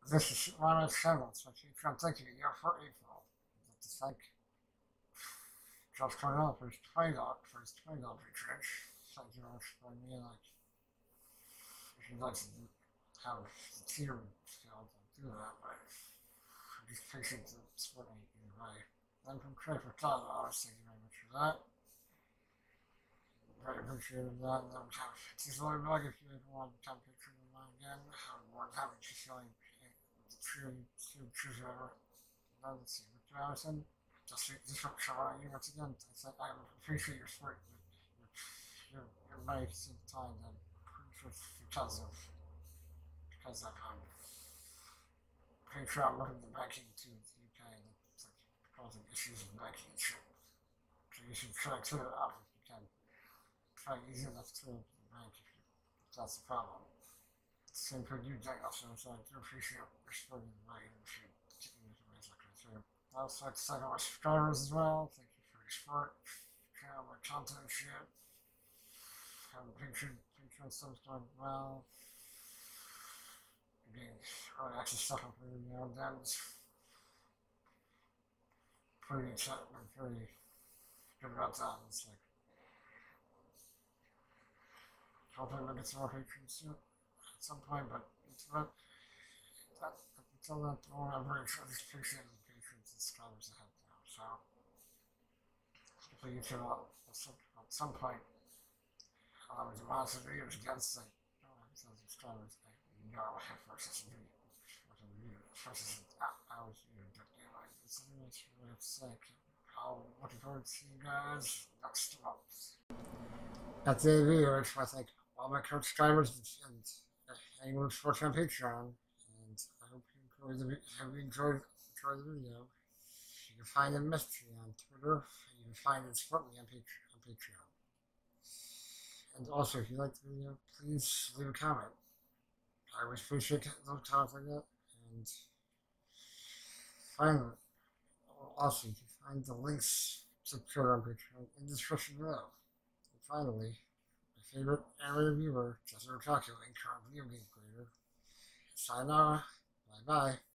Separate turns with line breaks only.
This is one of the channels which you can thank you for April. To thank Josh Cornell for his $20 research. Thank you very much for me. Like, if you'd like to have the tier scale, do that, but I just appreciate the support me either way. Then from Craig for $10, thank you very much for that. Very appreciated that. And then we have T's Lawyer Bug if you ever want to become a patron of mine again. I'm more than happy to show you the true ever. Now let's see, Victor Allison. Just showing you once again. I appreciate your support. Your money to the time that because of pretty sure I'm looking at the banking to the UK and it's like causing issues with banking and shit. So you should try to clear it up if you can. Try easy enough to the bank if that's the problem. Same for you, Jack, also, so I do appreciate your support in the way and if you keep me ways like that too. I also like to thank all my subscribers as well. Thank you for your support. Share all my content and shit. Have a Patreon stuff's going well. Getting early access stuff up here now. That's pretty excited. I'm very good about that. It's like, hopefully we'll get some more patrons soon at some point, but until that, I'm very sure just appreciate the patrons and subscribers I have now. So, hopefully you can at some point. I was about to videos against like, subscribers. You know, I have versus I was like, it's really sick. I'm looking forward to seeing you guys next month. That's the video. I just want to thank all my current subscribers and anyone who's watching on Patreon. And I hope you enjoyed the video. You can find the mystery on Twitter. You can find it support me on Patreon. And also, if you like the video, please leave a comment. I always appreciate those comments like that. And finally, also, you can find the links to Twitter and Patreon in the description below. And finally, my favorite anime reviewer, Jessica Otaku, and current video game creator, sayonara, bye bye.